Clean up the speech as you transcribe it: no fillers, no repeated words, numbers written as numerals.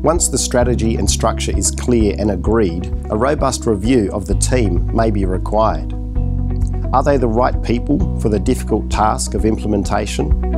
Once the strategy and structure is clear and agreed, a robust review of the team may be required. Are they the right people for the difficult task of implementation?